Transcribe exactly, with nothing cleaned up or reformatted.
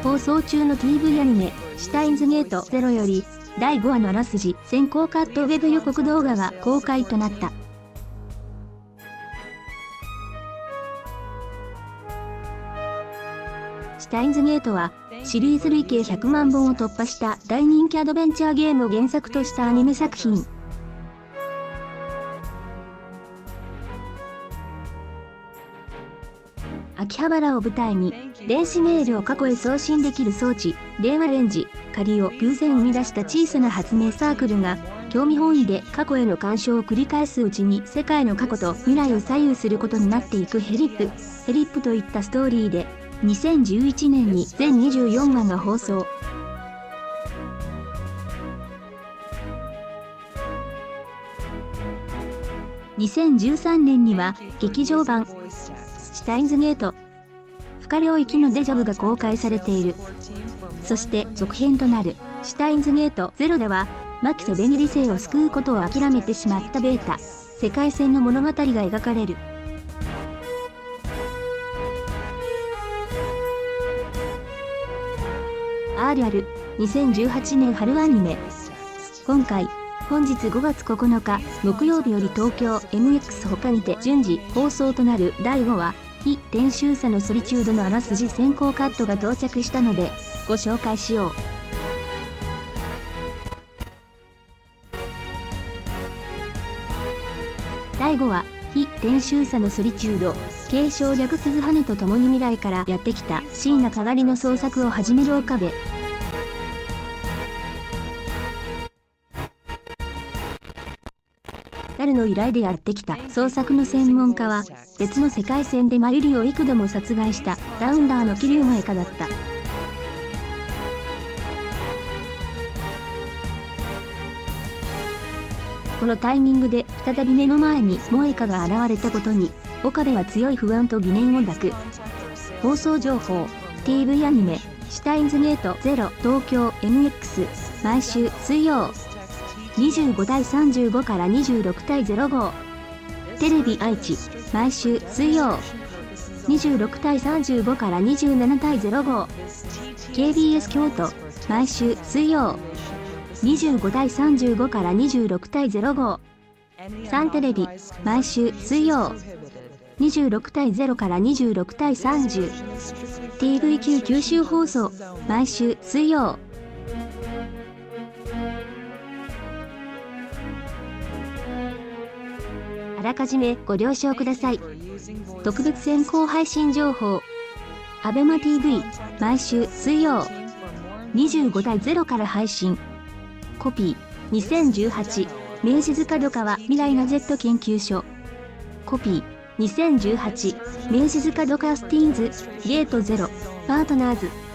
放送中の ティーブイ アニメ、シュタインズゲートゼロより、だいごわのあらすじ先行カットウェブ予告動画が公開となった。シュタインズゲートは、シリーズ累計ひゃくまんぼんを突破した大人気アドベンチャーゲームを原作としたアニメ作品。秋葉原を舞台に、電子メールを過去へ送信できる装置、電話レンジ、仮を偶然生み出した小さな発明サークルが、興味本位で過去への干渉を繰り返すうちに世界の過去と未来を左右することになっていくヘリップ。ヘリップといったストーリーで、にせんじゅういちねんに全にじゅうよんわが放送。にせんじゅうさんねんには劇場版シュタインズゲート不可領域のデジャブが公開されている。そして続編となるシュタインズゲートゼロではマキとベニリ生を救うことを諦めてしまったベータ世界線の物語が描かれる。アール あるにせんじゅうはちねん春アニメ。今回本日ごがつここのか木曜日より東京 エムエックス 他にて順次放送となるだいごわ非伝習者のソリチュードのあらすじ先行カットが到着したのでご紹介しよう。だいごわ非伝習者のソリチュード継承略鈴羽と共に未来からやってきた椎名かがりの捜索を始める岡部。誰の依頼でやってきた捜索の専門家は別の世界線でマユリを幾度も殺害したラウンダーの桐生萌香だった。このタイミングで再び目の前に萌香が現れたことに岡部は強い不安と疑念を抱く。放送情報 ティーブイ アニメシュタインズゲートゼロ東京 エムエックス 毎週水曜にじゅうごたいさんじゅうごからにじゅうろくたいゼロごテレビ愛知毎週水曜にじゅうろくたいさんじゅうごからにじゅうななたいゼロご ケービーエス 京都毎週水曜にじゅうごたいさんじゅうごからにじゅうろくたいゼロごサンテレビ毎週水曜にじゅうろくたいゼロからにじゅうろくたいさんじゅう ティーブイキュー 九州放送毎週水曜あらかじめご了承ください。特別先行配信情報アベマ ティーブイ 毎週水曜にじゅうごたいゼロから配信。コピーにせんじゅうはち明治塚戸川未来ガジェット研究所。コピーにせんじゅうはち明治塚戸川スティーンズゲートゼロパートナーズ。